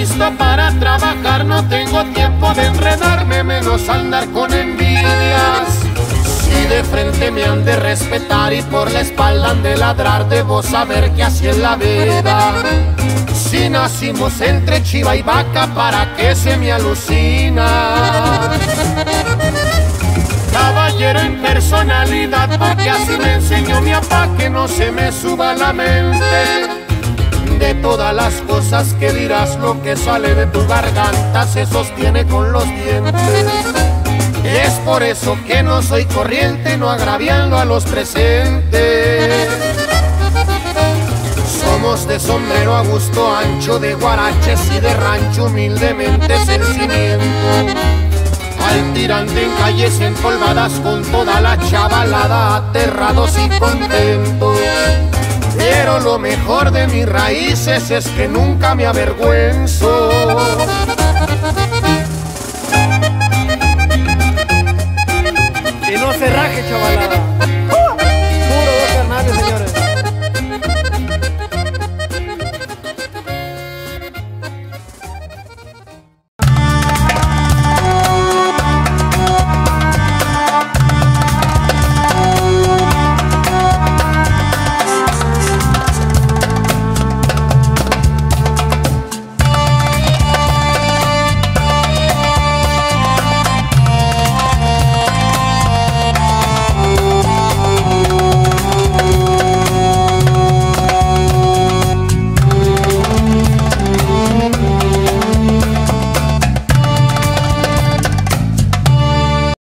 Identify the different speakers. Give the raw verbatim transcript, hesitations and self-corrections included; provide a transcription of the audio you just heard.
Speaker 1: listo para trabajar, no tengo tiempo de enredarme, menos andar con envidias. Si de frente me han de respetar y por la espalda han de ladrar, debo saber que así es la vida. Si nacimos entre chiva y vaca, ¿para qué se me alucina? Caballero en personalidad, porque así me enseñó mi papá, que no se me suba la mente. De todas las cosas que dirás, lo que sale de tu garganta se sostiene con los dientes. Es por eso que no soy corriente, no agraviando a los presentes. Somos de sombrero a gusto ancho, de guaraches y de rancho, humildemente sin cimiento. Al tirante en calles empolvadas con toda la chavalada, aterrados y contentos. Pero lo mejor de mis raíces es que nunca me avergüenzo.